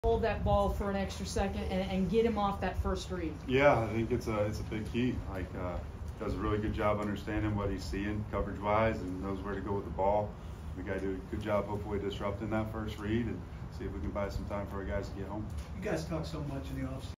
hold that ball for an extra second and get him off that first read? Yeah, I think it's a big key. Like, does a really good job understanding what he's seeing coverage-wise and knows where to go with the ball. We got to do a good job, hopefully, disrupting that first read and see if we can buy some time for our guys to get home. You guys talk so much in the offseason